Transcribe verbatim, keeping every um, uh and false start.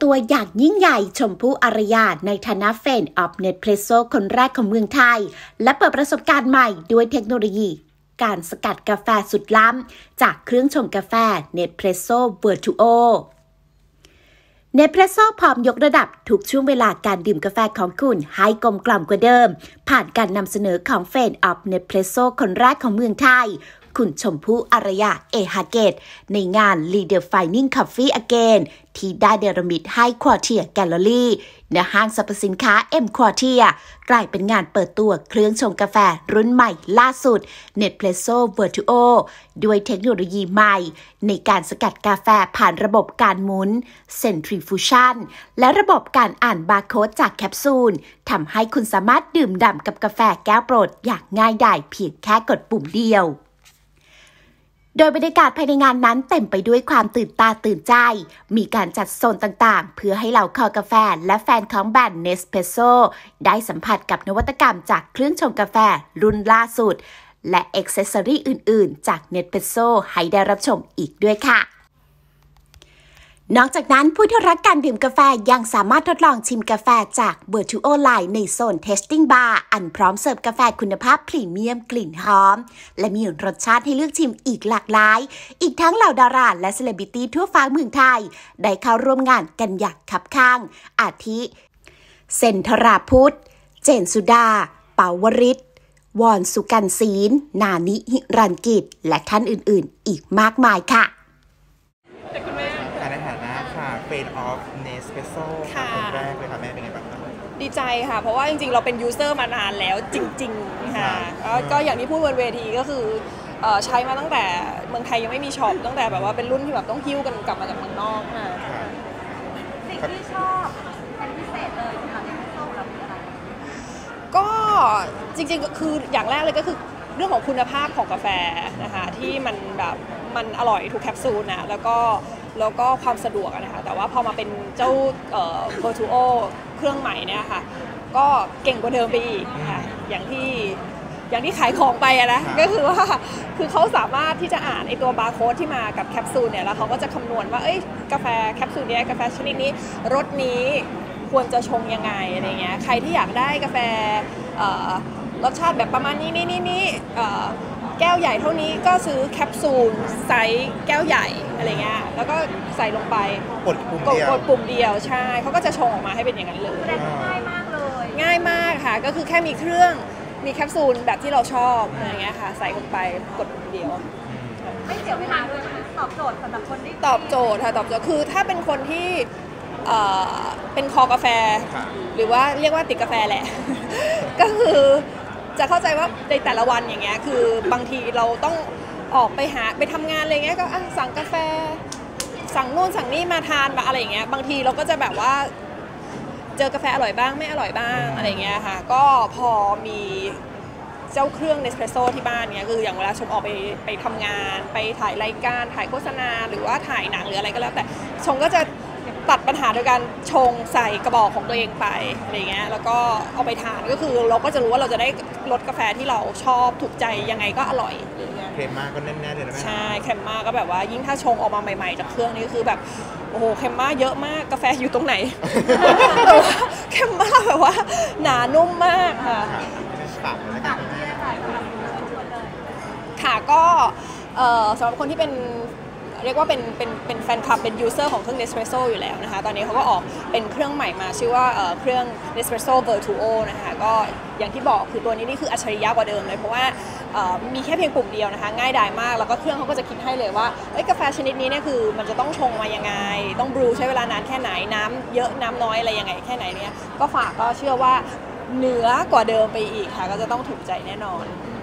ตัวอย่างยิ่งใหญ่ชมพู่อารยาในฐานะเฟนออฟเนสเพรสโซ่คนแรกของเมืองไทยและเปิดประสบการณ์ใหม่ด้วยเทคโนโลยีการสกัดกาแฟสุดล้ำจากเครื่องชงกาแฟเนสเพรสโซ่เวอร์ทูโอเนสเพรสโซ่พร้อมยกระดับทุกช่วงเวลาการดื่มกาแฟของคุณให้กลมกล่อมกว่าเดิมผ่านการนำเสนอของเฟนออฟเนสเพรสโซ่คนแรกของเมืองไทยคุณชมพู่อารยาเอฮาเกตในงาน Redefining Coffee Again ที่ได้เดรมิตให้ Quartier Gallery ณ ห้างสรรพสินค้า M Quartier กลายเป็นงานเปิดตัวเครื่องชงกาแฟรุ่นใหม่ล่าสุด Nespresso Vertuo ด้วยเทคโนโลยีใหม่ในการสกัดกาแฟผ่านระบบการหมุน Centrifusion และระบบการอ่านบาร์โค้ดจากแคปซูลทำให้คุณสามารถดื่มด่ำกับกาแฟแก้วโปรดอย่างง่ายดายเพียงแค่กดปุ่มเดียวโดยบรรยากาศภายในงานนั้นเต็มไปด้วยความตื่นตาตื่นใจมีการจัดโซนต่างๆเพื่อให้เหล่าคอกาแฟและแฟนของแบรนด์ Nespresso ได้สัมผัสกับนวัตกรรมจากเครื่องชงกาแฟรุ่นล่าสุดและอ็อกเซสซอรี่อื่นๆจาก Nespresso ให้ได้รับชมอีกด้วยค่ะนอกจากนั้นผู้ที่รักการดื่มกาแฟยังสามารถทดลองชิมกาแฟจาก Vertuo Line ในโซน Tasting Bar อันพร้อมเสิร์ฟกาแฟคุณภาพพรีเมียมกลิ่นหอมและมีรสชาติให้เลือกชิมอีกหลากหลายอีกทั้งเหล่าดาราและเซเลบริตี้ทั่วฟ้าเมืองไทยได้เข้าร่วมงานกันอย่างคับข้างอาทิเซนธราพุทธเจนสุดาเปาวริศวอนสุกันศีลนานิหิรันกิจและท่านอื่นๆอีกมากมายค่ะเฟนออฟเนสเปรสโซ่คนแรกเลยค่ะแม่เป็นไงบ้างคะดีใจค่ะเพราะว่าจริงๆเราเป็นยูเซอร์มานานแล้วจริงๆค่ะก็อย่างที่พูดบนเวทีก็คือใช้มาตั้งแต่เมืองไทยยังไม่มีช็อปตั้งแต่แบบว่าเป็นรุ่นที่แบบต้องหิ้วกันกลับมาจากเมืองนอกค่ะสิ่งที่ชอบเป็นพิเศษเลยค่ะในเมนูเราเป็นอะไรก็จริงๆก็คืออย่างแรกเลยก็คือเรื่องของคุณภาพของกาแฟนะคะที่มันแบบมันอร่อยทุกแคปซูลนะแล้วก็แล้วก็ความสะดวกนะคะแต่ว่าพอมาเป็นเจ้าเอ่อ Vertuo เครื่องใหม่เนี่ยค่ะก็เก่งกว่าเดิมไปอีกค่ะอย่างที่อย่างที่ขายของไปนะก็คือว่าคือเขาสามารถที่จะอ่านไอตัวบาร์โค้ดที่มากับแคปซูลเนี่ยแล้วเขาก็จะคำนวณว่าเอ้ยกาแฟแคปซูลนี้กาแฟชนิดนี้รสนี้ควรจะชงยังไงอะไรเงี้ยใครที่อยากได้กาแฟรสชาติแบบประมาณนี้นี่นี่นี่แก้วใหญ่เท่านี้ก็ซื้อแคปซูลไซส์แก้วใหญ่อะไรเงี้ยแล้วก็ใส่ลงไปกดปุ่มเดียวกดปุ่มเดียวใช่เขาก็จะชงออกมาให้เป็นอย่างนั้นเลยง่ายมากเลยง่ายมากค่ะก็คือแค่มีเครื่องมีแคปซูลแบบที่เราชอบอะไรเงี้ยค่ะใส่ลงไปกดปุ่มเดียวไม่เสียเวลาด้วยตอบโจทย์สำหรับคนที่ตอบโจทย์ค่ะตอบโจทย์คือถ้าเป็นคนที่เป็นคอกาแฟหรือว่าเรียกว่าติดกาแฟแหละก็คือจะเข้าใจว่าในแต่ละวันอย่างเงี้ยคือบางทีเราต้องออกไปหาไปทำงานอะไรเงี้ยก็สั่งกาแฟสั่งนู่นสั่งนี่มาทานมาอะไรอย่างเงี้ยบางทีเราก็จะแบบว่าเจอกาแฟอร่อยบ้างไม่อร่อยบ้างอะไรเงี้ยค่ะก็พอมีเจ้าเครื่องเนสเพรสโซ่ที่บ้านเนี้ยคืออย่างเวลาชมออกไปไปทำงานไปถ่ายรายการถ่ายโฆษณาหรือว่าถ่ายหนังหรืออะไรก็แล้วแต่ชมก็จะตัดปัญหาโดยการชงใส่กระบอกของตัวเองไปอะไรเงี้ยแล้วก็เอาไปทานก็คือเราก็จะรู้ว่าเราจะได้รสกาแฟที่เราชอบถูกใจยังไงก็อร่อยเค็มมากก็แน่นๆเลยนะใช่เค็มมากก็แบบว่ายิ่งถ้าชงออกมาใหม่ๆจากเครื่องนี้คือแบบโอ้โหเค็มมากเยอะมากกาแฟอยู่ตรงไหนเค็มมากแบบว่าหนานุ่มมากค่ะค่ะก็สำหรับคนที่เป็นเรียกว่าเป็นเป็นเป็นแฟนคลับเป็นยูเซอร์ของเครื่อง Nespresso อยู่แล้วนะคะตอนนี้เขาก็ออกเป็นเครื่องใหม่มาชื่อว่าเครื่อง Nespresso Vertuo นะคะก็อย่างที่บอกคือตัวนี้นี่คืออัจฉริยะกว่าเดิมเลยเพราะว่ามีแค่เพียงปุ่มเดียวนะคะง่ายดายมากแล้วก็เครื่องเขาก็จะคิดให้เลยว่ากาแฟชนิดนี้เนี่ยคือมันจะต้องชงมายังไงต้องบรูใช้เวลานานแค่ไหนน้ำเยอะน้ำน้อยอะไรยังไงแค่ไหนเนี่ยก็ฝากก็เชื่อว่าเหนือกว่าเดิมไปอีกค่ะก็จะต้องถูกใจแน่นอน